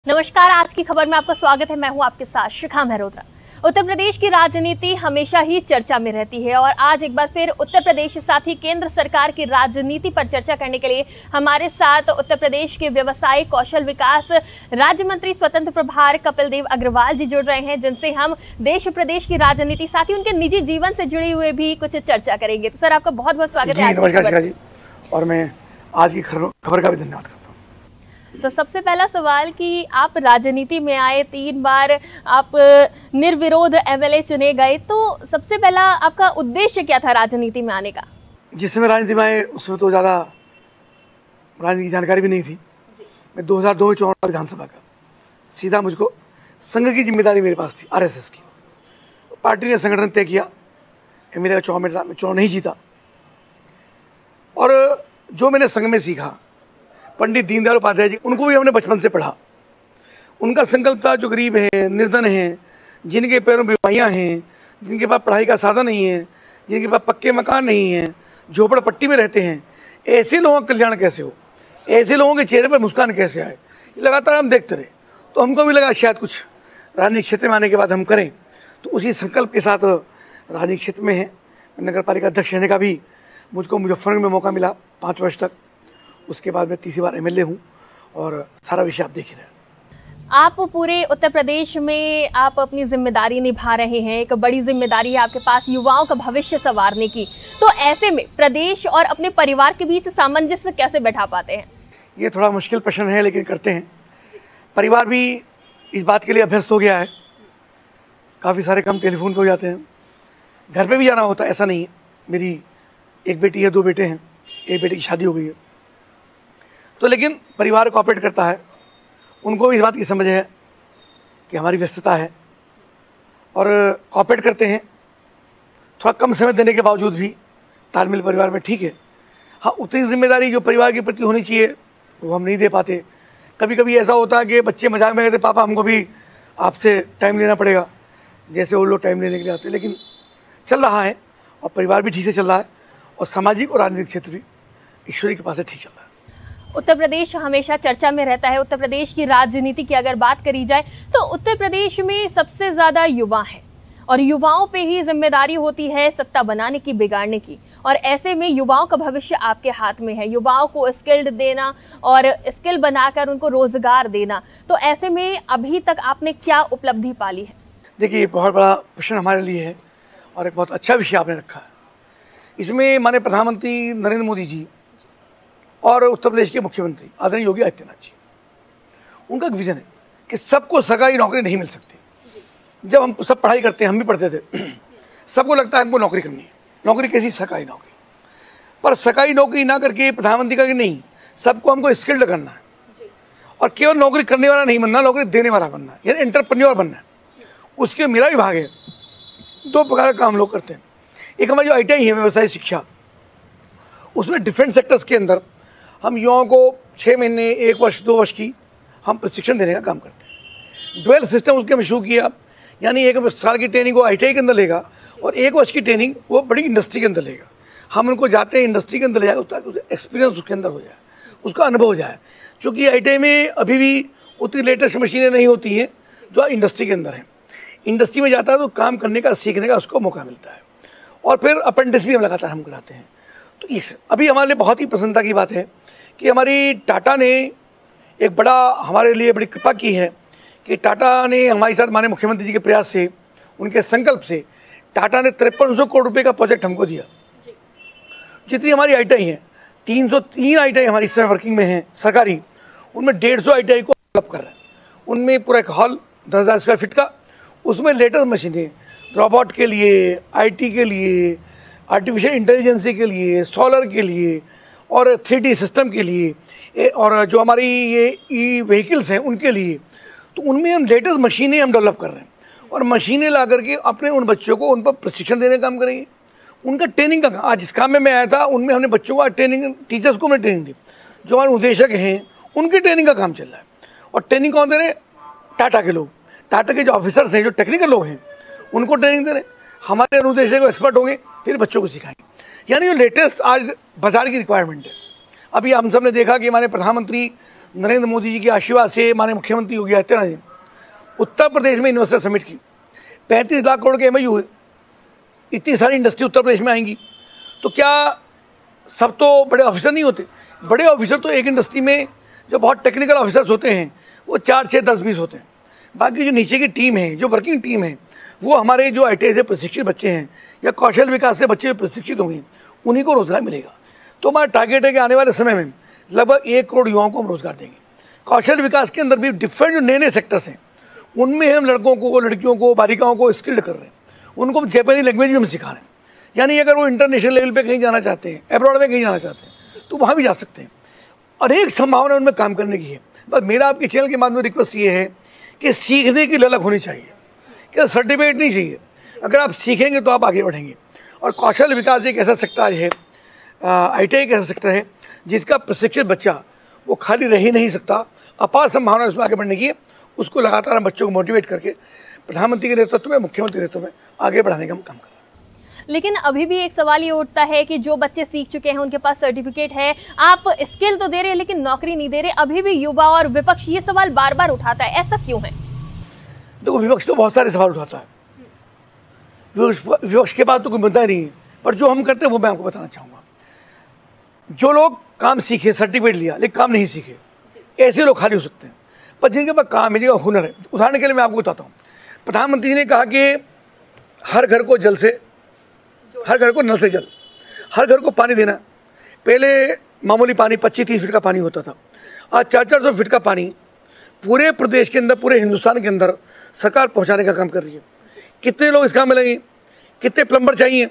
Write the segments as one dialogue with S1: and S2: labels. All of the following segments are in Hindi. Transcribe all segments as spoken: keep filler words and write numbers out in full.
S1: नमस्कार, आज की खबर में आपका स्वागत है। मैं हूं आपके साथ शिखा मेहरोत्रा। उत्तर प्रदेश की राजनीति हमेशा ही चर्चा में रहती है और आज एक बार फिर उत्तर प्रदेश के साथ ही केंद्र सरकार की राजनीति पर चर्चा करने के लिए हमारे साथ उत्तर प्रदेश के व्यवसाय कौशल विकास राज्य मंत्री स्वतंत्र प्रभार कपिल देव अग्रवाल जी जुड़ रहे हैं, जिनसे हम देश प्रदेश की राजनीति साथ ही उनके निजी जीवन से जुड़े हुए भी कुछ चर्चा करेंगे। तो सर, आपका बहुत बहुत स्वागत है।
S2: नमस्कार जी, और मैं आज की खबर का भी धन्यवाद करता हूँ।
S1: तो सबसे पहला सवाल कि आप राजनीति में आए, तीन बार आप निर्विरोध एमएलए चुने गए, तो सबसे पहला आपका उद्देश्य क्या था राजनीति में आने का?
S2: जिस समय राजनीति में आए उसमें तो ज़्यादा राजनीति की जानकारी भी नहीं थी। मैं दो हज़ार दो में चुनाव विधानसभा का, सीधा मुझको संघ की जिम्मेदारी मेरे पास थी, आरएसएस की। पार्टी ने संगठन तय किया, एमएलए का चुनाव में चुनाव नहीं जीता। और जो मैंने संघ में सीखा, पंडित दीनदयाल उपाध्याय जी, उनको भी हमने बचपन से पढ़ा। उनका संकल्प था, जो गरीब हैं, निर्धन हैं, जिनके पैरों में बीमारियाँ हैं, जिनके पास पढ़ाई का साधन नहीं है, जिनके पास पक्के मकान नहीं हैं, झोपड़पट्टी में रहते हैं, ऐसे लोगों का कल्याण कैसे हो, ऐसे लोगों के चेहरे पर मुस्कान कैसे आए, लगातार हम देखते रहे। तो हमको भी लगा शायद कुछ राजनीतिक क्षेत्र में आने के बाद हम करें। तो उसी संकल्प के साथ राजनीतिक क्षेत्र में है। नगर पालिका अध्यक्ष रहने का भी मुझको मुजफ्फरनगर में मौका मिला पाँच वर्ष तक। उसके बाद मैं तीसरी बार एमएलए हूँ और सारा विषय आप देख ही रहे हैं।
S1: आप पूरे उत्तर प्रदेश में आप अपनी जिम्मेदारी निभा रहे हैं, एक बड़ी जिम्मेदारी है आपके पास युवाओं का भविष्य संवारने की। तो ऐसे में प्रदेश और अपने परिवार के बीच सामंजस्य कैसे बैठा पाते हैं?
S2: ये थोड़ा मुश्किल प्रश्न है, लेकिन करते हैं। परिवार भी इस बात के लिए अभ्यस्त हो गया है। काफ़ी सारे काम टेलीफोन पर हो जाते हैं, घर पर भी जाना होता है, ऐसा नहीं है। मेरी एक बेटी है, दो बेटे हैं, एक बेटे की शादी हो गई है। तो लेकिन परिवार कोऑपरेट करता है, उनको भी इस बात की समझ है कि हमारी व्यस्तता है और कोऑपरेट करते हैं। थोड़ा कम समय देने के बावजूद भी तालमेल परिवार में ठीक है। हाँ, उतनी जिम्मेदारी जो परिवार के प्रति होनी चाहिए वो हम नहीं दे पाते। कभी कभी ऐसा होता है कि बच्चे मजाक में कहते, पापा हमको भी आपसे टाइम लेना पड़ेगा, जैसे वो लोग टाइम लेने के लिए आते। लेकिन चल रहा है और परिवार भी ठीक से चल रहा है और सामाजिक और राजनीतिक क्षेत्र भी ईश्वरी के पास से ठीक चल रहा है।
S1: उत्तर प्रदेश हमेशा चर्चा में रहता है। उत्तर प्रदेश की राजनीति की अगर बात करी जाए तो उत्तर प्रदेश में सबसे ज़्यादा युवा हैं और युवाओं पे ही जिम्मेदारी होती है सत्ता बनाने की, बिगाड़ने की। और ऐसे में युवाओं का भविष्य आपके हाथ में है, युवाओं को स्किल्ड देना और स्किल बनाकर उनको रोजगार देना। तो ऐसे में अभी तक आपने क्या उपलब्धि पाली है?
S2: देखिए, बहुत बड़ा प्रश्न हमारे लिए है और एक बहुत अच्छा विषय आपने रखा है। इसमें माननीय प्रधानमंत्री नरेंद्र मोदी जी और उत्तर प्रदेश के मुख्यमंत्री आदरणीय योगी आदित्यनाथ जी, उनका एक विज़न है कि सबको सरकारी नौकरी नहीं मिल सकती। जब हम सब पढ़ाई करते हैं, हम भी पढ़ते थे, सबको लगता है हमको नौकरी करनी है। नौकरी कैसी? सरकारी नौकरी। पर सरकारी नौकरी ना करके प्रधानमंत्री का कि नहीं, सबको हमको स्किल्ड करना है और केवल नौकरी करने वाला नहीं बनना, नौकरी देने वाला बनना है, यानी एंटरप्रेन्योर बनना है। उसके मेरा विभाग है, दो प्रकार का काम लोग करते हैं। एक हमारी जो आई टी आई है, व्यवसाय शिक्षा, उसमें डिफरेंट सेक्टर्स के अंदर हम युवाओं को छः महीने, एक वर्ष, दो वर्ष की हम प्रशिक्षण देने का काम करते हैं। ड्वेल सिस्टम उसके में शुरू किया, यानी एक साल की ट्रेनिंग वो आई टी आई के अंदर लेगा और एक वर्ष की ट्रेनिंग वो बड़ी इंडस्ट्री के अंदर लेगा। हम उनको जाते हैं इंडस्ट्री के अंदर ले जाए ताकि एक्सपीरियंस उसके अंदर हो जाए, उसका अनुभव हो जाए। चूँकि आई टी आई में अभी भी उतनी लेटेस्ट मशीनें नहीं होती हैं जो इंडस्ट्री के अंदर हैं। इंडस्ट्री में जाता है तो काम करने का, सीखने का उसको मौका मिलता है और फिर अप्रेंटिस भी हम लगातार हम कराते हैं। तो इस अभी हमारे लिए बहुत ही प्रसन्नता की बात है कि हमारी टाटा ने एक बड़ा हमारे लिए बड़ी कृपा की है कि टाटा ने हमारे साथ, हमारे मुख्यमंत्री जी के प्रयास से, उनके संकल्प से, टाटा ने तिरपन सौ करोड़ रुपए का प्रोजेक्ट हमको दिया। जितनी हमारी आई टी आई हैं, तीन सौ तीन आई टी आई हमारी इस समय वर्किंग में हैं सरकारी, उनमें डेढ़ सौ आई टी आई को डेवलप कर रहे हैं। उनमें पूरा एक हॉल दस हज़ार स्क्वायर फीट का, उसमें लेटेस्ट मशीनें रोबोट के लिए, आई टी के लिए, आर्टिफिशियल इंटेलिजेंसी के लिए, सोलर के लिए और थ्री डी सिस्टम के लिए, और जो हमारी ये ई व्हीकल्स हैं उनके लिए। तो उनमें हम लेटेस्ट मशीनें हम डेवलप कर रहे हैं और मशीनें ला करके अपने उन बच्चों को उन पर प्रशिक्षण देने का काम करेंगे। उनका ट्रेनिंग का काम, आज जिस काम में मैं आया था उनमें हमने बच्चों को ट्रेनिंग, टीचर्स को हमने ट्रेनिंग दी। जो हमारे निदेशक हैं उनकी ट्रेनिंग का काम चल रहा है। और ट्रेनिंग कौन दे रहे हैं? टाटा के लोग, टाटा के जो ऑफिसर्स हैं, जो टेक्निकल लोग हैं, उनको ट्रेनिंग दे रहे हैं। हमारे अनुदेशक को एक्सपर्ट होंगे, फिर बच्चों को सिखाएंगे। यानी जो लेटेस्ट आज बाजार की रिक्वायरमेंट है। अभी हम सब ने देखा कि हमारे प्रधानमंत्री नरेंद्र मोदी जी के आशीर्वाद से माननीय मुख्यमंत्री योगी आदित्यनाथ जी उत्तर प्रदेश में इन्वेस्टर समिट की, पैंतीस लाख करोड़ के एम हुए। इतनी सारी इंडस्ट्री उत्तर प्रदेश में आएंगी, तो क्या सब तो बड़े ऑफिसर नहीं होते? बड़े ऑफिसर तो एक इंडस्ट्री में जो बहुत टेक्निकल ऑफिसर्स होते हैं वो चार छः दस बीस होते हैं। बाकी जो नीचे की टीम है, जो वर्किंग टीम है, वो हमारे जो आई टी आई से प्रशिक्षित बच्चे हैं या कौशल विकास से बच्चे प्रशिक्षित होंगे, उन्हीं को रोजगार मिलेगा। तो हमारा टारगेट है कि आने वाले समय में लगभग एक करोड़ युवाओं को हम रोजगार देंगे। कौशल विकास के अंदर भी डिफरेंट जो नए नए सेक्टर्स हैं, उनमें हम लड़कों को, लड़कियों को, बालिकाओं को स्किल्ड कर रहे हैं। उनको हम जापानी लैंग्वेज भी हम सिखा रहे हैं, यानी अगर वो इंटरनेशनल लेवल पे कहीं जाना चाहते हैं, अब्रॉड में कहीं जाना चाहते हैं, तो वहाँ भी जा सकते हैं। और एक संभावना उनमें काम करने की है। बस मेरा आपके चैनल के माध्यम में रिक्वेस्ट ये है कि सीखने की ललक होनी चाहिए, क्या सर्टिफिकेट नहीं चाहिए। अगर आप सीखेंगे तो आप आगे बढ़ेंगे। और कौशल विकास एक ऐसा सेक्टर है, आई टी आई एक ऐसा सेक्टर है जिसका प्रशिक्षित बच्चा वो खाली रह ही नहीं सकता। अपार संभावना उसमें आगे बढ़ने की है। उसको लगातार हम बच्चों को मोटिवेट करके प्रधानमंत्री के नेतृत्व में, मुख्यमंत्री के नेतृत्व में आगे बढ़ाने का हम काम कर रहे हैं।
S1: लेकिन अभी भी एक सवाल ये उठता है कि जो बच्चे सीख चुके हैं, उनके पास सर्टिफिकेट है, आप स्किल तो दे रहे हैं लेकिन नौकरी नहीं दे रहे। अभी भी युवा और विपक्ष ये सवाल बार बार उठाता है, ऐसा क्यों है?
S2: देखो, विपक्ष तो बहुत सारे सवाल उठाता है। विपक्ष के बाद तो कोई मुद्दा नहीं है, पर जो हम करते हैं वो मैं आपको बताना चाहूँगा। जो लोग काम सीखे, सर्टिफिकेट लिया लेकिन काम नहीं सीखे, ऐसे लोग खाली हो सकते हैं। पर जिनके पास काम है, जिनका हुनर है, उदाहरण के लिए मैं आपको बताता हूँ। प्रधानमंत्री जी ने कहा कि हर घर को जल से, हर घर को नल से जल, हर घर को पानी देना। पहले मामूली पानी पच्चीस तीस फीट का पानी होता था, आज चार चार सौ फीट का पानी पूरे प्रदेश के अंदर, पूरे हिंदुस्तान के अंदर सरकार पहुँचाने का काम कर रही है। कितने लोग इस काम में लगे, कितने प्लम्बर चाहिए,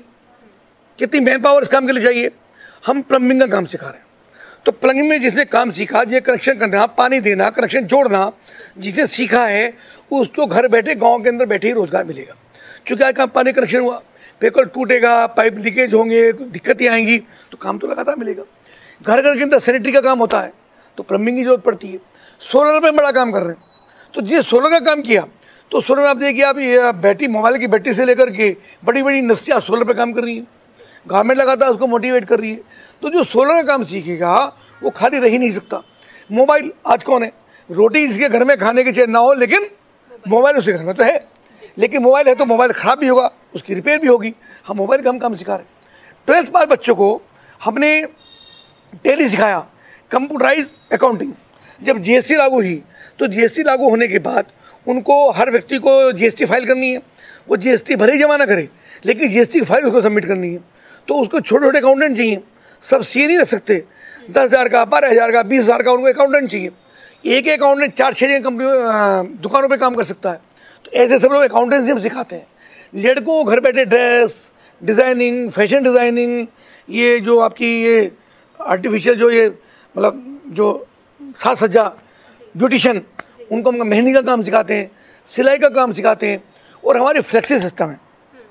S2: कितनी मैन पावर इस काम के लिए चाहिए। हम प्लम्बिंग का काम सिखा रहे हैं। तो प्लम्बिंग में जिसने काम सीखा, ये कनेक्शन करना, पानी देना, कनेक्शन जोड़ना, जिसने सीखा है उसको घर बैठे, गांव के अंदर बैठे ही रोजगार मिलेगा। चूँकि आज काम पानी कनेक्शन हुआ, पेपर टूटेगा, पाइप लीकेज होंगे, दिक्कतें आएंगी, तो काम तो लगातार मिलेगा। घर घर के अंदर सैनिटरी का काम होता है तो प्लम्बिंग की जरूरत पड़ती है। सोलर पे बड़ा काम कर रहे हैं, तो जिस सोलर का काम किया, तो सोलर में आप देखिए, आप ये बैटरी, मोबाइल की बैटरी से लेकर के बड़ी बड़ी इंडस्ट्रियाँ सोलर पे काम कर रही हैं। गवर्नमेंट लगातार उसको मोटिवेट कर रही है। तो जो सोलर का काम सीखेगा वो खाली रह ही नहीं सकता। मोबाइल आज कौन है, रोटी जिसके घर में खाने की चैन ना हो, लेकिन मोबाइल उसके घर में तो है। लेकिन मोबाइल है तो मोबाइल ख़राब भी होगा, उसकी रिपेयर भी होगी। हम मोबाइल का हम काम सिखा रहे हैं। ट्वेल्थ पास बच्चों को हमने टैली सिखाया, कंप्यूटराइज अकाउंटिंग। जब जी एस टी लागू हुई, तो जी एस टी लागू होने के बाद उनको, हर व्यक्ति को जी एस टी फाइल करनी है। वो जी एस टी भले ही जमा ना करे, लेकिन जी एस टी की फाइल उसको सबमिट करनी है। तो उसको छोटे छोटे अकाउंटेंट चाहिए, सब सी ए नहीं रख सकते। दस हज़ार का, बारह हज़ार का, बीस हज़ार का उनको अकाउंटेंट चाहिए। एक एक अकाउंटेंट चार छः कंपनी दुकानों पे काम कर सकता है। तो ऐसे सब लोग अकाउंटेंसी हम सिखाते हैं। लड़कों को घर बैठे ड्रेस डिज़ाइनिंग, फैशन डिज़ाइनिंग, ये जो आपकी ये आर्टिफिशियल जो ये मतलब जो साज सज्जा, ब्यूटिशन, उनको हम मेहंदी का काम सिखाते हैं, सिलाई का काम सिखाते हैं। और हमारे फ्लेक्सी सिस्टम है।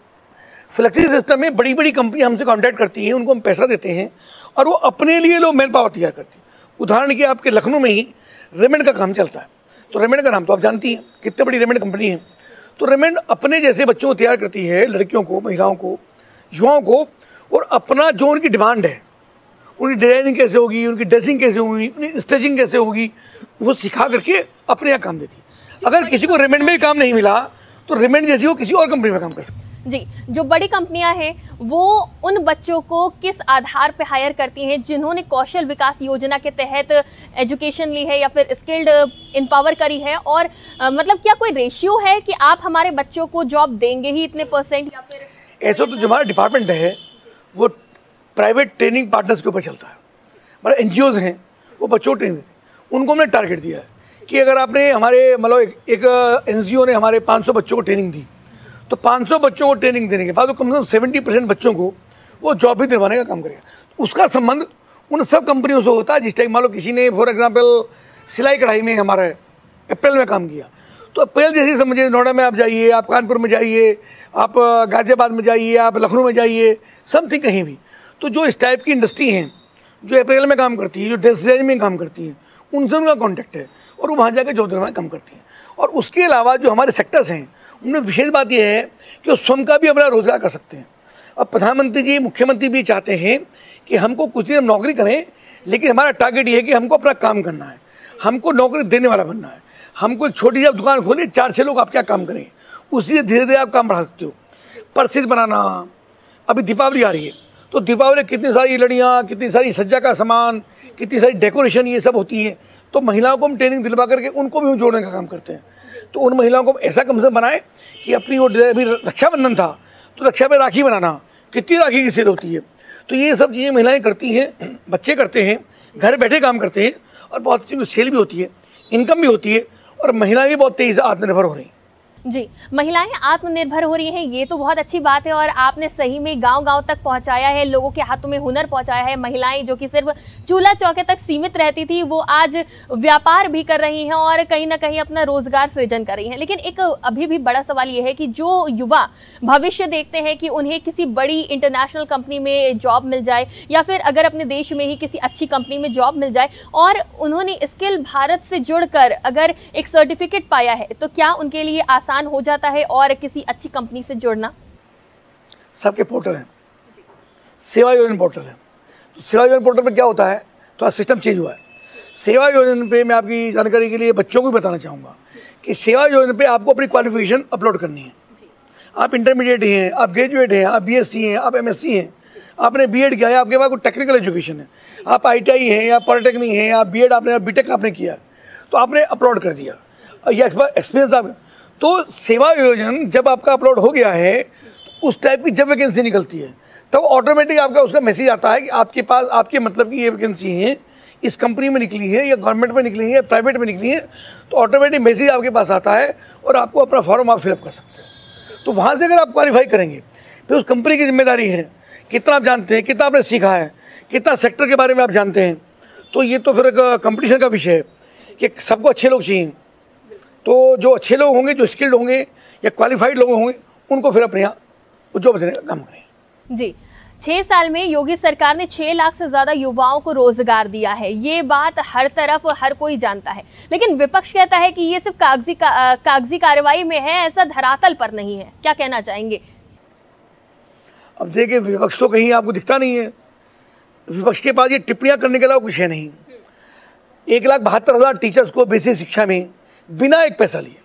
S2: फ्लेक्सी सिस्टम में बड़ी बड़ी कंपनी हमसे कॉन्टैक्ट करती हैं, उनको हम पैसा देते हैं और वो अपने लिए लोग मैन पावर तैयार करती है। उदाहरण के आपके लखनऊ में ही रेमंड का काम चलता है। तो रेमंड का नाम तो आप जानती हैं, कितनी बड़ी रेमंड कंपनी है। तो रेमंड अपने जैसे बच्चों को तैयार करती है, लड़कियों को, महिलाओं को, युवाओं को। और अपना जो उनकी डिमांड है, उनकी डिज़ाइनिंग कैसे होगी, उनकी ड्रेसिंग कैसे होगी, उनकी स्टिचिंग कैसे होगी, वो सिखा करके अपने यहाँ काम देती है। अगर किसी को रेमंड में काम नहीं मिला तो रेमंड जैसी वो किसी और कंपनी में काम कर सकती है।
S1: जी, जो बड़ी कंपनियां हैं वो उन बच्चों को किस आधार पे हायर करती हैं जिन्होंने कौशल विकास योजना के तहत एजुकेशन ली है या फिर स्किल्ड एम्पावर करी है? और आ, मतलब क्या कोई रेशियो है कि आप हमारे बच्चों को जॉब देंगे ही इतने परसेंट, या फिर
S2: ऐसा? तो जो हमारा डिपार्टमेंट है वो प्राइवेट ट्रेनिंग पार्टनर्स के ऊपर चलता है। हमारे एन जी ओज़ हैं, वो बच्चों को ट्रेनिंग देते हैं। उनको हमने टारगेट दिया है कि अगर आपने हमारे मतलब एक, एक एन जी ओ ने हमारे पाँच सौ बच्चों को ट्रेनिंग दी, तो पाँच सौ बच्चों को ट्रेनिंग देने के बाद वो कम से कम सत्तर परसेंट बच्चों को वो जॉब भी दिलवाने का काम करेगा। उसका संबंध उन सब कंपनियों से होता है। जिस टाइम मान लो किसी ने फॉर एग्जांपल सिलाई कढ़ाई में हमारा अप्रैल में काम किया, तो अप्रैल जैसे समझिए नोएडा में आप जाइए, आप कानपुर में जाइए, आप गाजियाबाद में जाइए, आप लखनऊ में जाइए, समथिंग कहीं भी, तो जो इस टाइप की इंडस्ट्री हैं जो अप्रैल में काम करती है, जो ड्रेस डिजाइन में काम करती हैं, उनसे उनका कॉन्टैक्ट है और वो वहाँ जाकर जॉब दिलवाने काम करती हैं। और उसके अलावा जो हमारे सेक्टर्स हैं उनमें विशेष बात यह है कि वो स्वयं का भी अपना रोजगार कर सकते हैं। और प्रधानमंत्री जी, मुख्यमंत्री भी चाहते हैं कि हमको कुछ दिन हम नौकरी करें, लेकिन हमारा टारगेट ये है कि हमको अपना काम करना है। हमको नौकरी देने वाला बनना है। हमको एक छोटी सी दुकान खोली, चार छः लोग आप क्या काम करें, उसी से धीरे धीरे आप काम बढ़ा सकते हो। प्रसिद्ध बनाना, अभी दीपावली आ रही है तो दीपावली कितनी सारी लड़ियाँ, कितनी सारी सज्जा का सामान, कितनी सारी डेकोरेशन ये सब होती है, तो महिलाओं को हम ट्रेनिंग दिलवा करके उनको भी हम जोड़ने का काम करते हैं। तो उन महिलाओं को ऐसा कम से कम बनाए कि अपनी वो अभी रक्षाबंधन था तो रक्षा पे राखी बनाना, कितनी राखी की सेल होती है, तो ये सब चीज़ें महिलाएं करती हैं, बच्चे करते हैं, घर बैठे काम करते हैं और बहुत सी सेल भी होती है, इनकम भी होती है और महिलाएं भी बहुत तेज़ी से आत्मनिर्भर हो रही हैं।
S1: जी, महिलाएं आत्मनिर्भर हो रही हैं, ये तो बहुत अच्छी बात है और आपने सही में गांव-गांव तक पहुंचाया है, लोगों के हाथों में हुनर पहुंचाया है। महिलाएं जो कि सिर्फ चूल्हा चौके तक सीमित रहती थी, वो आज व्यापार भी कर रही हैं और कहीं ना कहीं अपना रोजगार सृजन कर रही हैं। लेकिन एक अभी भी बड़ा सवाल ये है कि जो युवा भविष्य देखते हैं कि उन्हें किसी बड़ी इंटरनेशनल कंपनी में जॉब मिल जाए या फिर अगर अपने देश में ही किसी अच्छी कंपनी में जॉब मिल जाए और उन्होंने स्किल भारत से जुड़कर अगर एक सर्टिफिकेट पाया है, तो क्या उनके लिए आसान हो जाता है और किसी अच्छी कंपनी से जुड़ना?
S2: सबके पोर्टल हैं, सेवा योजन पोर्टल है, तो सेवा योजन पोर्टल पे क्या होता है, तो सिस्टम चेंज हुआ है। सेवा योजन पे मैं आपकी जानकारी के लिए बच्चों को भी बताना चाहूँगा कि सेवा योजन पे आपको अपनी क्वालिफिकेशन अपलोड करनी है। आप इंटरमीडिएट हैं, आप ग्रेजुएट हैं, आप बीएससी हैं, आप एमएससी हैं, आपने बीएड किया है, आपके पास कोई टेक्निकल एजुकेशन है, आप आईटीआई हैं या पॉलिटेक्निक हैं, आप बीएड आपने बीटेक आपने किया, तो आपने अपलोड कर दिया और ये एक्सपीरियंस आप, तो सेवा योजन जब आपका अपलोड हो गया है तो उस टाइप की जब वैकेंसी निकलती है तब तो ऑटोमेटिक आपका उसका मैसेज आता है कि आपके पास आपके मतलब की ये वैकेंसी है, इस कंपनी में निकली है या गवर्नमेंट में निकली है, प्राइवेट में निकली है, तो ऑटोमेटिक मैसेज आपके पास आता है और आपको अपना फॉर्म आप फिलअप कर सकते हो। तो वहाँ से अगर आप क्वालिफाई करेंगे फिर उस कंपनी की जिम्मेदारी है, कितना आप जानते हैं, कितना आपने सीखा है, कितना सेक्टर के बारे में आप जानते हैं, तो ये तो फिर एक कंपटीशन का विषय है कि सबको अच्छे लोग चाहिए। तो जो अच्छे लोग होंगे, जो स्किल्ड होंगे या क्वालिफाइड लोग होंगे, उनको फिर अपने यहाँ जॉब देने का काम करें।
S1: जी, छह साल में योगी सरकार ने छह लाख से ज्यादा युवाओं को रोजगार दिया है, ये बात हर तरफ हर कोई जानता है, लेकिन विपक्ष कहता है कि ये सिर्फ कागजी का, कागजी कार्रवाई में है, ऐसा धरातल पर नहीं है। क्या कहना चाहेंगे?
S2: अब देखिए, विपक्ष तो कहीं आपको दिखता नहीं है, विपक्ष के पास ये टिप्पणियाँ करने के अलावा कुछ है नहीं। एक लाख बहत्तर हज़ार टीचर्स को बेसिक शिक्षा में बिना एक पैसा लिए,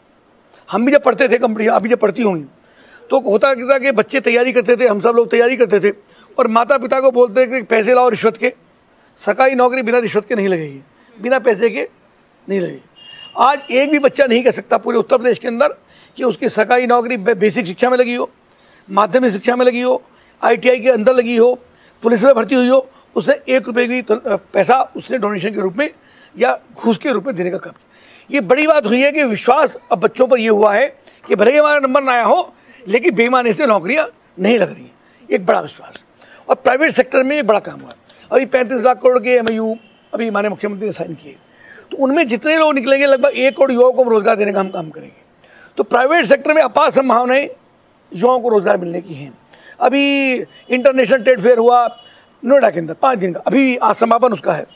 S2: हम भी जब पढ़ते थे कंपनी, आप भी जब पढ़ती होंगी, तो होता क्या था कि बच्चे तैयारी करते थे, हम सब लोग तैयारी करते थे और माता पिता को बोलते थे कि पैसे लाओ रिश्वत के, सरकारी नौकरी बिना रिश्वत के नहीं लगेगी, बिना पैसे के नहीं लगेगी। आज एक भी बच्चा नहीं कह सकता पूरे उत्तर प्रदेश के अंदर कि उसकी सरकारी नौकरी बेसिक शिक्षा में लगी हो, माध्यमिक शिक्षा में लगी हो, आई टी आई के अंदर लगी हो, पुलिस में भर्ती हुई हो, उसने एक रुपये की पैसा उसने डोनेशन के रूप में या घूस के रूप में देने का काम। ये बड़ी बात हुई है कि विश्वास अब बच्चों पर ये हुआ है कि भले ही हमारा नंबर ना आया हो लेकिन बेईमानी से नौकरियां नहीं लग रही हैं, एक बड़ा विश्वास। और प्राइवेट सेक्टर में एक बड़ा काम हुआ, अभी पैंतीस लाख करोड़ के एमओयू अभी हमारे मुख्यमंत्री ने साइन किए, तो उनमें जितने लोग निकलेंगे लगभग एक करोड़ युवाओं को रोजगार देने का हम काम करेंगे। तो प्राइवेट सेक्टर में अपार संभावनाएं युवाओं को रोजगार मिलने की हैं। अभी इंटरनेशनल ट्रेड फेयर हुआ नोएडा के अंदर पाँच दिन का, अभी आज समापन उसका है,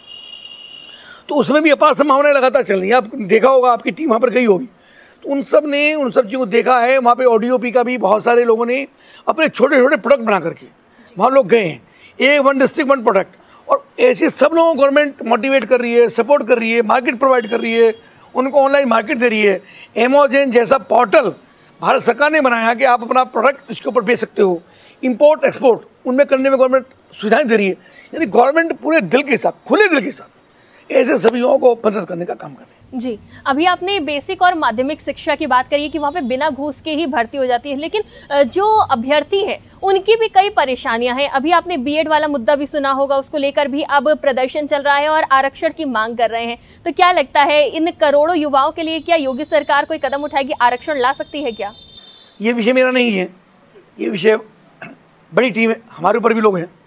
S2: तो उसमें भी अपार संभावनाएं लगातार चल रही है। आप देखा होगा, आपकी टीम वहाँ पर गई होगी, तो उन सब ने उन सब चीज़ों को देखा है। वहाँ पे ऑडियोपी का भी बहुत सारे लोगों ने अपने छोटे छोटे प्रोडक्ट बना करके वहाँ लोग गए हैं, एक वन डिस्ट्रिक्ट वन प्रोडक्ट, और ऐसे सब लोगों को गवर्नमेंट मोटिवेट कर रही है, सपोर्ट कर रही है, मार्केट प्रोवाइड कर रही है, उनको ऑनलाइन मार्केट दे रही है। एमेजॉन जैसा पोर्टल भारत सरकार ने बनाया कि आप अपना प्रोडक्ट इसके ऊपर बेच सकते हो, इंपोर्ट एक्सपोर्ट उनमें करने में गवर्नमेंट सुविधाएं दे रही है। यानी गवर्नमेंट पूरे दिल के साथ, खुले दिल के साथ ऐसे सभी लोगों को मदद करने का काम कर रहे हैं।
S1: जी, अभी आपने बेसिक और माध्यमिक शिक्षा की बात करी कि वहाँ पे बिना घूस के ही भर्ती हो जाती है, लेकिन जो अभ्यर्थी है उनकी भी कई परेशानियां हैं। अभी आपने बीएड वाला मुद्दा भी सुना होगा, उसको लेकर भी अब प्रदर्शन चल रहा है और आरक्षण की मांग कर रहे हैं। तो क्या लगता है इन करोड़ों युवाओं के लिए क्या योगी सरकार कोई कदम उठाएगी, आरक्षण ला सकती है क्या?
S2: ये विषय मेरा नहीं है, ये विषय बड़ी टीम है, हमारे ऊपर भी लोग हैं,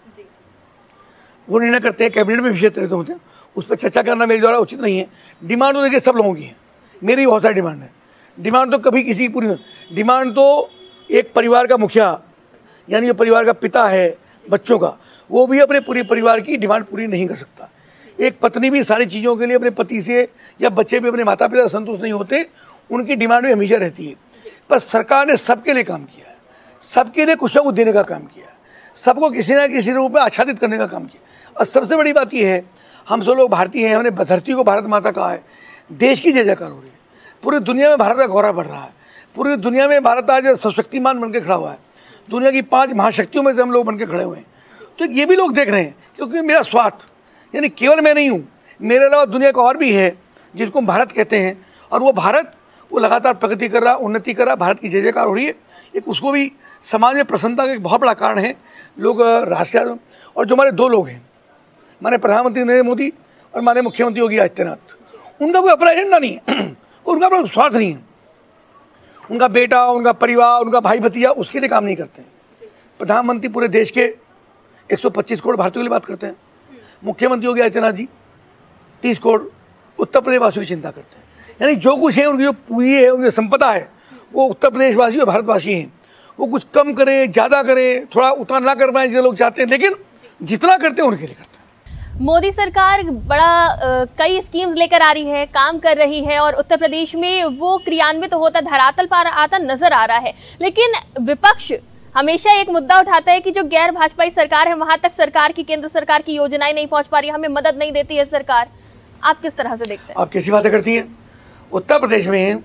S2: वो निर्णय करते हैं, कैबिनेट में विषय रहते होते हैं, उस पर चर्चा करना मेरे द्वारा उचित नहीं है। डिमांड तो देखिए सब लोगों की है, मेरी बहुत सारी डिमांड है। डिमांड तो कभी किसी की पूरी, डिमांड तो एक परिवार का मुखिया यानी जो परिवार का पिता है बच्चों का, वो भी अपने पूरे परिवार की डिमांड पूरी नहीं कर सकता। एक पत्नी भी सारी चीज़ों के लिए अपने पति से या बच्चे भी अपने माता पिता से संतुष्ट नहीं होते, उनकी डिमांड भी हमेशा रहती है। पर सरकार ने सबके लिए काम किया है, सबके लिए कुछ ना कुछ देने का काम किया है, सबको किसी ना किसी रूप में आच्छादित करने का काम किया। और सबसे बड़ी बात यह है, हम सब लोग भारतीय हैं, हमने धरती को भारत माता कहा है, देश की जय जयकार हो रही है, पूरी दुनिया में भारत का गौरव बढ़ रहा है, पूरी दुनिया में भारत आज सशक्तिमान बनकर खड़ा हुआ है, दुनिया की पांच महाशक्तियों में से हम लोग बनकर खड़े हुए हैं। तो ये भी लोग देख रहे हैं, क्योंकि मेरा स्वार्थ यानी केवल मैं नहीं हूँ, मेरे अलावा दुनिया का और भी है जिसको हम भारत कहते हैं, और वो भारत वो लगातार प्रगति कर रहा, उन्नति कर रहा, भारत की जय जयकार हो रही है। एक उसको भी समाज में प्रसन्नता का एक बहुत बड़ा कारण है लोग राष्ट्र। और जो हमारे दो लोग हैं, माननीय प्रधानमंत्री नरेंद्र मोदी और माननीय मुख्यमंत्री योगी आदित्यनाथ, उनका कोई अपना एजेंडा नहीं है, उनका अपना स्वार्थ नहीं है, उनका बेटा, उनका परिवार, उनका भाई भतीजा उसके लिए काम नहीं करते हैं। प्रधानमंत्री पूरे देश के एक सौ पच्चीस करोड़ भारतीयों के लिए बात करते हैं, मुख्यमंत्री योगी आदित्यनाथ जी तीस करोड़ उत्तर प्रदेश वासियों की चिंता करते हैं। यानी जो कुछ है उनकी जो पूरी है, उनकी संपदा है, वो उत्तर प्रदेश वासी और भारतवासी हैं। वो कुछ कम करें, ज़्यादा करें, थोड़ा उतना ना कर पाए जितने लोग चाहते हैं, लेकिन जितना करते हैं उनके लिए करते हैं।
S1: मोदी सरकार बड़ा आ, कई स्कीम्स लेकर आ रही है, काम कर रही है, और उत्तर प्रदेश में वो क्रियान्वित तो होता, धरातल पर आता नजर आ रहा है। लेकिन विपक्ष हमेशा एक मुद्दा उठाता है कि जो गैर भाजपाई सरकार है वहां तक सरकार की, केंद्र सरकार की योजनाएं नहीं पहुंच पा रही, हमें मदद नहीं देती है सरकार। आप किस तरह से देखते हैं?
S2: आप कैसी बातें करती हैं? उत्तर प्रदेश में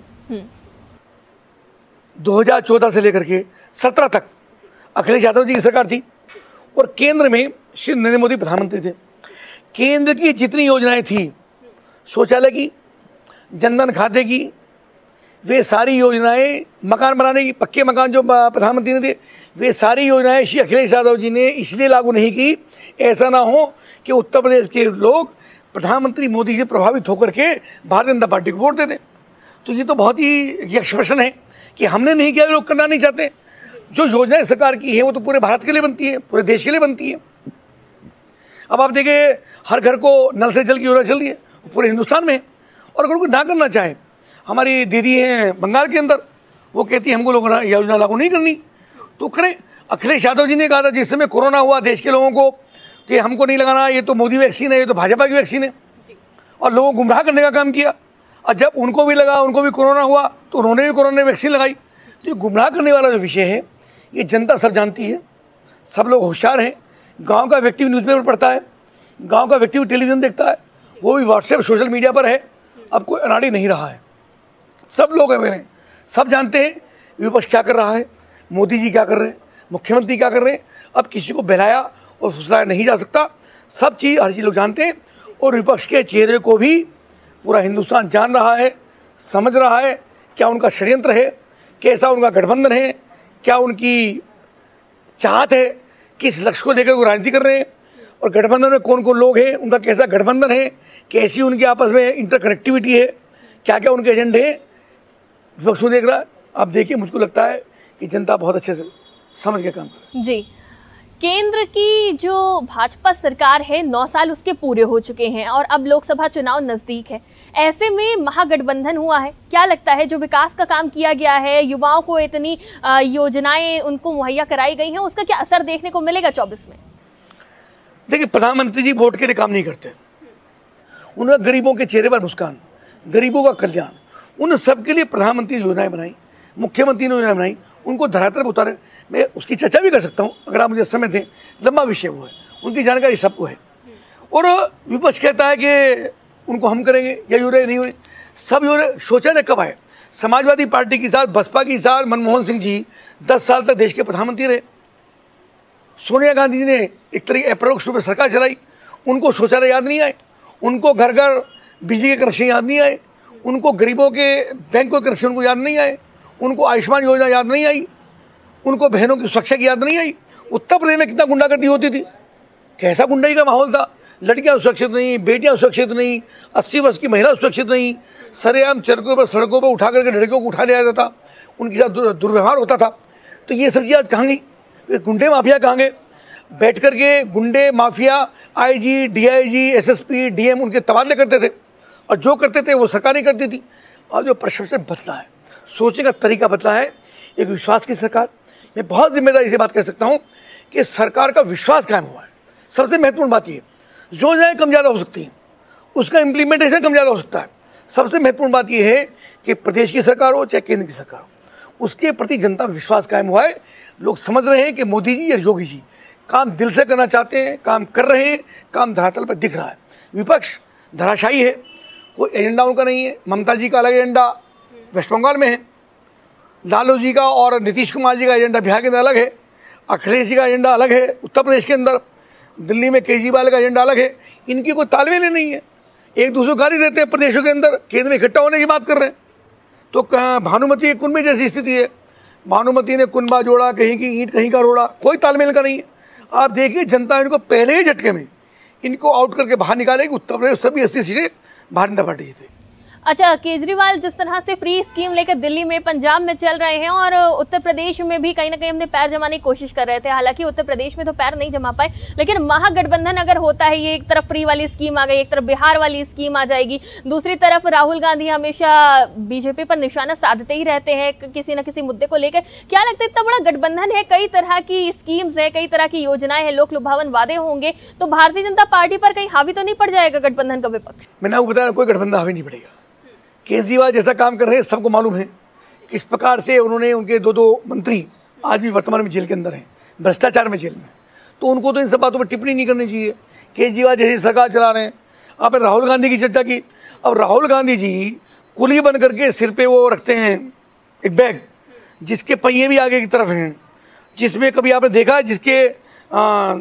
S2: दो हज़ार चौदह से लेकर के सत्रह तक अखिलेश यादव जी की सरकार थी, और केंद्र में श्री नरेंद्र मोदी प्रधानमंत्री थे। केंद्र की जितनी योजनाएं थी, शौचालय की, जनधन खाते की, वे सारी योजनाएं, मकान बनाने की, पक्के मकान जो प्रधानमंत्री ने थे, वे सारी योजनाएं श्री अखिलेश यादव जी ने इसलिए लागू नहीं की, ऐसा ना हो कि उत्तर प्रदेश के लोग प्रधानमंत्री मोदी से प्रभावित होकर के भारतीय जनता पार्टी को वोट देते। तो ये तो बहुत ही एक्सप्रेशन है कि हमने नहीं किया, लोग करना नहीं चाहते। जो योजनाएं सरकार की है वो तो पूरे भारत के लिए बनती है, पूरे देश के लिए बनती है। अब आप देखिए, हर घर को नल से जल की योजना चल रही है पूरे हिंदुस्तान में, और अगर कोई ना करना चाहे, हमारी दीदी हैं बंगाल के अंदर, वो कहती है हमको लोग योजना लागू नहीं करनी, तो करें। अखिलेश यादव जी ने कहा था जिस समय कोरोना हुआ देश के लोगों को कि हमको नहीं लगाना, ये तो मोदी वैक्सीन है, ये तो भाजपा की वैक्सीन है, और लोगों को गुमराह करने का काम किया। और जब उनको भी लगा, उनको भी कोरोना हुआ, तो उन्होंने भी कोरोना वैक्सीन लगाई। तो ये गुमराह करने वाला जो विषय है, ये जनता सब जानती है, सब लोग होशियार हैं। गांव का व्यक्ति भी न्यूज़पेपर पढ़ता है, गांव का व्यक्ति भी टेलीविज़न देखता है, वो भी व्हाट्सएप सोशल मीडिया पर है। अब कोई अनाड़ी नहीं रहा है, सब लोग हैं मेरे, सब जानते हैं विपक्ष क्या कर रहा है, मोदी जी क्या कर रहे हैं, मुख्यमंत्री क्या कर रहे हैं। अब किसी को बहलाया और फुसलाया नहीं जा सकता, सब चीज़ हर चीज़ लोग जानते हैं। और विपक्ष के चेहरे को भी पूरा हिंदुस्तान जान रहा है, समझ रहा है क्या उनका षड्यंत्र है, कैसा उनका गठबंधन है, क्या उनकी चाहत है, किस लक्ष्य को लेकर वो राजनीति कर रहे हैं, और गठबंधन में कौन कौन लोग हैं, उनका कैसा गठबंधन है, कैसी उनकी आपस में इंटरकनेक्टिविटी है, क्या क्या उनके एजेंडे हैं, विपक्ष देख रहा है। आप देखिए, मुझको लगता है कि जनता बहुत अच्छे से समझ के काम कर रही है।
S1: जी, केंद्र की जो भाजपा सरकार है, नौ साल उसके पूरे हो चुके हैं और अब लोकसभा चुनाव नजदीक है। ऐसे में महागठबंधन हुआ है, क्या लगता है जो विकास का काम किया गया है, युवाओं को इतनी योजनाएं उनको मुहैया कराई गई हैं, उसका क्या असर देखने को मिलेगा चौबीस में?
S2: देखिए, प्रधानमंत्री जी वोट के लिए काम नहीं करते, उन्होंने गरीबों के चेहरे पर मुस्कान, गरीबों का कल्याण, उन सबके लिए प्रधानमंत्री योजनाएं बनाई, मुख्यमंत्री ने योजनाएं बनाई, उनको धरातल पर उतारे। मैं उसकी चर्चा भी कर सकता हूँ अगर आप मुझे समय दें, लंबा विषय वो है, उनकी जानकारी सबको है। और विपक्ष कहता है कि उनको हम करेंगे या योजना नहीं हो रही, सब योजना शौचालय कब आए? समाजवादी पार्टी के साथ, बसपा के साथ मनमोहन सिंह जी दस साल तक देश के प्रधानमंत्री रहे। सोनिया गांधी जी ने एक तरीके अप्रोक्ष रूप से सरकार चलाई, उनको शौचालय याद नहीं आए, उनको घर घर बिजली के कनेक्शन याद नहीं आए, उनको गरीबों के बैंक के कनेक्शन को याद नहीं आए, उनको आयुष्मान योजना याद नहीं आई, उनको बहनों की सुरक्षा की याद नहीं आई। उत्तर प्रदेश में कितना गुंडागर्दी होती थी, कैसा गुंडाई का माहौल था, लड़कियां सुरक्षित नहीं, बेटियां सुरक्षित नहीं, अस्सी वर्ष की महिला सुरक्षित नहीं, सरेआम सड़कों पर सड़कों पर उठा करके लड़कियों को उठा लिया जाता, उनके साथ दुर्व्यवहार होता था। तो ये सब चीज़ आज कहाँ गई? गुंडे माफिया कहाँ गए? बैठ करके गुंडे mafia IG, DIG, SSP, DM उनके तबादले करते थे, और जो करते थे वो सरकार नहीं करती थी। और जो प्रशासन बदला है, सोचने का तरीका बदला है, एक विश्वास की सरकार। मैं बहुत जिम्मेदारी से बात कर सकता हूँ कि सरकार का विश्वास कायम हुआ है। सबसे महत्वपूर्ण बात ये, योजनाएं कम ज़्यादा हो सकती हैं, उसका इम्प्लीमेंटेशन कम ज़्यादा हो सकता है। सबसे महत्वपूर्ण बात यह है कि प्रदेश की सरकार हो चाहे केंद्र की सरकार हो, उसके प्रति जनता में विश्वास कायम हुआ है। लोग समझ रहे हैं कि मोदी जी और योगी जी काम दिल से करना चाहते हैं, काम कर रहे हैं, काम धरातल पर दिख रहा है। विपक्ष धराशायी है, कोई एजेंडा उनका नहीं है। ममता जी का अलग एजेंडा वेस्ट बंगाल में है, लालू जी का और नीतीश कुमार जी का एजेंडा बिहार के अंदर अलग है, अखिलेश जी का एजेंडा अलग है उत्तर प्रदेश के अंदर, दिल्ली में केजरीवाल का एजेंडा अलग है। इनकी कोई तालमेल नहीं है, एक दूसरे को गाली देते हैं प्रदेशों के अंदर, केंद्र में इकट्ठा होने की बात कर रहे हैं। तो भानुमति कुंभ जैसी स्थिति है, भानुमति ने कुंभा जोड़ा, कहीं की ईंट कहीं का रोड़ा, कोई तालमेल का नहीं है। आप देखिए जनता इनको पहले ही झटके में इनको आउट करके बाहर निकालेगी। उत्तर प्रदेश सभी अस्सी सीटें भारतीय जनता पार्टी जीतेगी।
S1: अच्छा, केजरीवाल जिस तरह से फ्री स्कीम लेकर दिल्ली में, पंजाब में चल रहे हैं और उत्तर प्रदेश में भी कहीं ना कहीं अपने पैर जमाने की कोशिश कर रहे थे, हालांकि उत्तर प्रदेश में तो पैर नहीं जमा पाए, लेकिन महागठबंधन अगर होता है, ये एक तरफ फ्री वाली स्कीम आ गई, एक तरफ बिहार वाली स्कीम आ जाएगी, दूसरी तरफ राहुल गांधी हमेशा बीजेपी पर निशाना साधते ही रहते हैं किसी न किसी मुद्दे को लेकर। क्या लगता है इतना बड़ा गठबंधन है, कई तरह की स्कीम्स है, कई तरह की योजनाएं हैं, लोक लुभावन वादे होंगे, तो भारतीय जनता पार्टी पर कहीं हावी तो नहीं पड़ जाएगा गठबंधन का विपक्ष?
S2: मैंने आपको बताया कोई गठबंधन हावी नहीं पड़ेगा। केजरीवाल जैसा काम कर रहे हैं सबको मालूम है, किस प्रकार से उन्होंने, उनके दो दो मंत्री आज भी वर्तमान में जेल के अंदर हैं, भ्रष्टाचार में जेल में, तो उनको तो इन सब बातों पर टिप्पणी नहीं करनी चाहिए। केजरीवाल जैसी सरकार चला रहे हैं। आपने राहुल गांधी की चर्चा की, अब राहुल गांधी जी कुली बन करके सिर पे वो रखते हैं एक बैग जिसके पहिए भी आगे की तरफ हैं, जिसमें कभी आपने देखा है जिसके आ,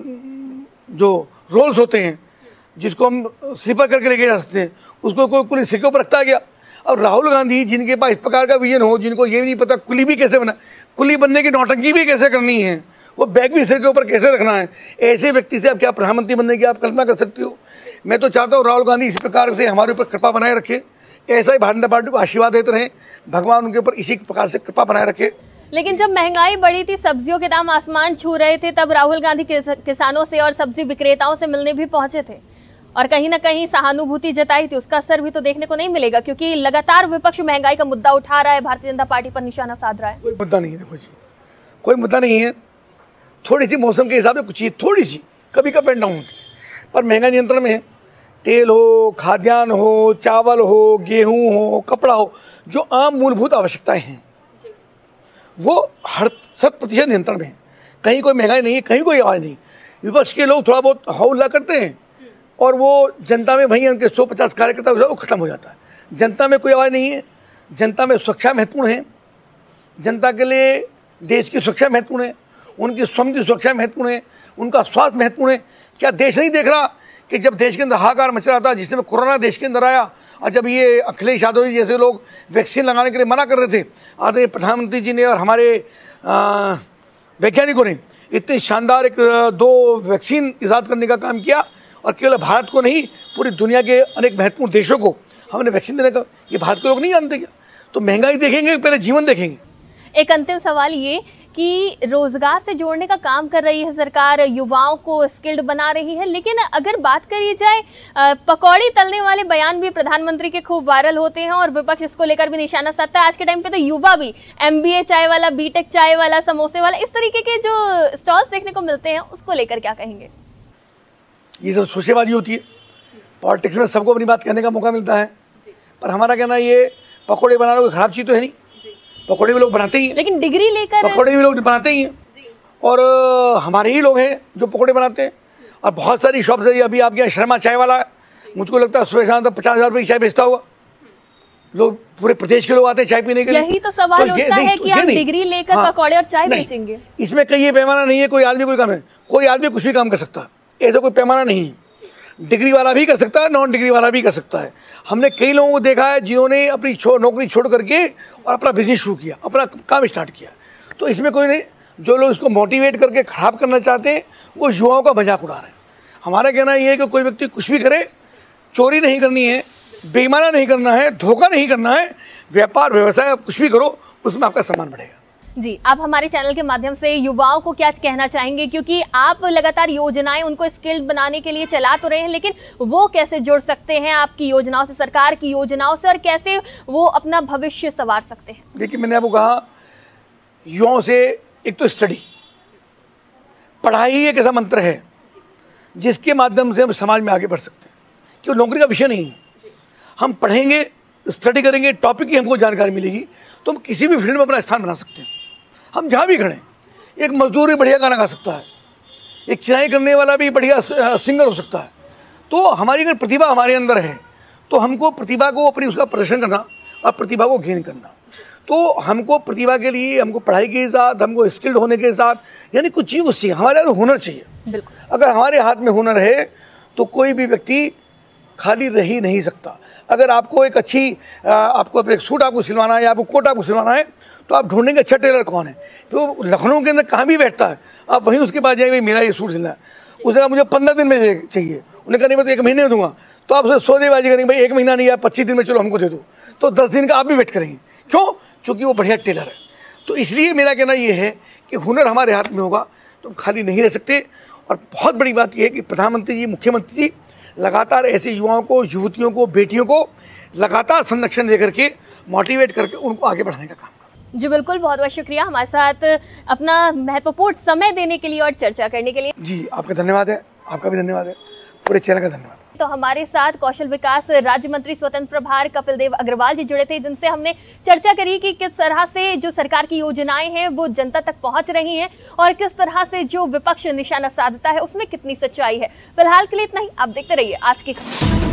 S2: जो रोल्स होते हैं जिसको हम स्लीपर करके लेके जा सकते हैं, उसको कोई कुली सिर के ऊपर रखता गया। और राहुल गांधी जिनके पास इस प्रकार का विजन हो, जिनको ये भी नहीं पता कुली भी कैसे बना, कुली बनने की नौटंकी भी कैसे करनी है, वो बैग भी सिर के ऊपर कैसे रखना है, ऐसे व्यक्ति से आप क्या प्रधानमंत्री बनने की आप कल्पना कर सकते हो? मैं तो चाहता हूँ राहुल गांधी इस प्रकार से हमारे ऊपर कृपा बनाए रखे, ऐसा ही भारतीय जनता पार्टी को आशीर्वाद देते रहे, भगवान उनके ऊपर इसी प्रकार से कृपा बनाए रखे।
S1: लेकिन जब महंगाई बढ़ी थी, सब्जियों के दाम आसमान छू रहे थे, तब राहुल गांधी किसानों से और सब्जी विक्रेताओं से मिलने भी पहुंचे थे और कहीं ना कहीं सहानुभूति जताई थी। उसका असर भी तो देखने को नहीं मिलेगा, क्योंकि लगातार विपक्ष महंगाई का मुद्दा उठा रहा है, भारतीय जनता पार्टी पर निशाना साध रहा है।
S2: कोई मुद्दा नहीं है, देखो जी कोई मुद्दा नहीं है। थोड़ी सी मौसम के हिसाब से कुछ चीज़ थोड़ी सी कभी कभी अप एंड डाउन होती है, पर महंगाई नियंत्रण में है। तेल हो, खाद्यान्न हो, चावल हो, गेहूँ हो, कपड़ा हो, जो आम मूलभूत आवश्यकताएं हैं वो हर शत प्रतिशत नियंत्रण में है। कहीं कोई महंगाई नहीं है, कहीं कोई आवाज़ नहीं। विपक्ष के लोग थोड़ा बहुत हौला करते हैं और वो जनता में वहीं उनके सौ पचास कार्यकर्ता वो खत्म हो जाता है। जनता में कोई आवाज़ नहीं है। जनता में सुरक्षा महत्वपूर्ण है, जनता के लिए देश की सुरक्षा महत्वपूर्ण है, उनकी स्वयं की सुरक्षा महत्वपूर्ण है, उनका स्वास्थ्य महत्वपूर्ण है। क्या देश नहीं देख रहा कि जब देश के अंदर हाहाकार मच रहा था, जिसमें कोरोना देश के अंदर आया, और जब ये अखिलेश यादव जी जैसे लोग वैक्सीन लगाने के लिए मना कर रहे थे, आदरणीय प्रधानमंत्री जी ने और हमारे वैज्ञानिकों ने इतनी शानदार एक दो वैक्सीन ईजाद करने का काम किया, और केवल भारत को नहीं पूरी दुनिया के अनेक महत्वपूर्ण देशों को हमने वैक्सीन देने का, ये भारत के लोग नहीं जानते क्या? तो महंगाई देखेंगे पहले जीवन देखेंगे।
S1: एक अंतिम सवाल ये कि रोजगार से जोड़ने का काम कर रही है सरकार, युवाओं को स्किल्ड बना रही है, लेकिन अगर बात करी जाए पकौड़ी तलने वाले बयान भी प्रधानमंत्री के खूब वायरल होते हैं और विपक्ष इसको लेकर भी निशाना साधता है। आज के टाइम पे तो युवा भी एमबीए चाय वाला, बीटेक चाय वाला, समोसे वाला, इस तरीके के जो स्टॉल्स देखने को मिलते हैं, उसको लेकर क्या कहेंगे?
S2: ये सब शोशेबाजी होती है। पॉलिटिक्स में सबको अपनी बात कहने का मौका मिलता है, पर हमारा कहना ये पकौड़े बनाना कोई खराब चीज़ तो है नहीं। पकौड़े भी लोग बनाते ही हैं,
S1: लेकिन डिग्री लेकर
S2: पकौड़े भी लोग बनाते ही हैं, और हमारे ही लोग हैं जो पकौड़े बनाते हैं। और बहुत सारी शॉप्स है, अभी आपके यहाँ शर्मा चाय वाला है, मुझको लगता है सुबह शाम तक पचास हज़ार रुपये की चाय बेचता होगा। लोग पूरे प्रदेश के लोग आते हैं चाय पीने के लिए।
S1: यही तो सवाल तो होता है कि आप डिग्री लेकर हाँ, पकौड़े और चाय बेचेंगे।
S2: इसमें कहीं ये पैमाना नहीं है, कोई आदमी कोई काम है, कोई आदमी कुछ भी काम कर सकता है, ऐसा कोई पैमाना नहीं है। डिग्री वाला भी कर सकता है, नॉन डिग्री वाला भी कर सकता है। हमने कई लोगों को देखा है जिन्होंने अपनी छो, नौकरी छोड़ करके और अपना बिजनेस शुरू किया, अपना काम स्टार्ट किया। तो इसमें कोई नहीं, जो लोग इसको मोटिवेट करके ख़राब करना चाहते हैं वो युवाओं का मजाक उड़ा रहे हैं। हमारा कहना ये है कि कोई व्यक्ति कुछ भी करे, चोरी नहीं करनी है, बेईमाना नहीं करना है, धोखा नहीं करना है, व्यापार व्यवसाय आप कुछ भी करो, उसमें आपका सम्मान बढ़ेगा।
S1: जी, आप हमारे चैनल के माध्यम से युवाओं को क्या कहना चाहेंगे, क्योंकि आप लगातार योजनाएं उनको स्किल्ड बनाने के लिए चला तो रहे हैं, लेकिन वो कैसे जुड़ सकते हैं आपकी योजनाओं से, सरकार की योजनाओं से, और कैसे वो अपना भविष्य संवार सकते हैं?
S2: देखिए, मैंने आपको कहा युवाओं से एक तो स्टडी, पढ़ाई एक ऐसा मंत्र है जिसके माध्यम से हम समाज में आगे बढ़ सकते हैं। क्यों? नौकरी का विषय नहीं है। हम पढ़ेंगे, स्टडी करेंगे, टॉपिक की हमको जानकारी मिलेगी, तो हम किसी भी फील्ड में अपना स्थान बना सकते हैं। हम जहाँ भी खड़े, एक मजदूर भी बढ़िया गाना गा सकता है, एक चिनाई करने वाला भी बढ़िया सिंगर हो सकता है। तो हमारी अगर प्रतिभा हमारे अंदर है तो हमको प्रतिभा को अपनी उसका प्रदर्शन करना और प्रतिभा को गेन करना। तो हमको प्रतिभा के लिए हमको पढ़ाई के साथ, हमको स्किल्ड होने के साथ, यानी कुछ चीज़ उससे हमारे अंदर हुनर चाहिए।
S1: बिल्कुल।
S2: अगर हमारे हाथ में हुनर है तो कोई भी व्यक्ति खाली रह ही नहीं सकता। अगर आपको एक अच्छी आपको अपने सूट आपको सिलवाना है या आपको कोट आपको सिलवाना है तो आप ढूंढेंगे अच्छा टेलर कौन है। तो लखनऊ के अंदर कहाँ भी बैठता है, आप वहीं उसके पास जाएंगे, मेरा ये सूट सिलना है, उसने कहा मुझे पंद्रह दिन में चाहिए, उन्हें कहा नहीं मैं तो एक महीने में दूंगा, तो आप उसे सौदेबाजी करेंगे, भाई एक महीना नहीं या पच्चीस दिन में चलो हमको दे दो, तो दस दिन का आप भी वेट करेंगे। क्यों? क्योंकि वो बढ़िया टेलर है। तो इसलिए मेरा कहना ये है कि हुनर हमारे हाथ में होगा तो हम खाली नहीं रह सकते। और बहुत बड़ी बात यह है कि प्रधानमंत्री जी, मुख्यमंत्री जी लगातार ऐसे युवाओं को, युवतियों को, बेटियों को लगातार संरक्षण दे करके, मोटिवेट करके उनको आगे बढ़ाने का काम कर।
S1: जी बिल्कुल, बहुत बहुत शुक्रिया हमारे साथ अपना महत्वपूर्ण समय देने के लिए और चर्चा करने के लिए।
S2: जी आपका धन्यवाद है, आपका भी धन्यवाद है, पूरे चैनल का धन्यवाद।
S1: तो हमारे साथ कौशल विकास राज्य मंत्री स्वतंत्र प्रभार कपिल देव अग्रवाल जी जुड़े थे, जिनसे हमने चर्चा करी कि किस तरह से जो सरकार की योजनाएं हैं वो जनता तक पहुंच रही हैं और किस तरह से जो विपक्ष निशाना साधता है उसमें कितनी सच्चाई है। फिलहाल के लिए इतना ही, आप देखते रहिए आज की खबर।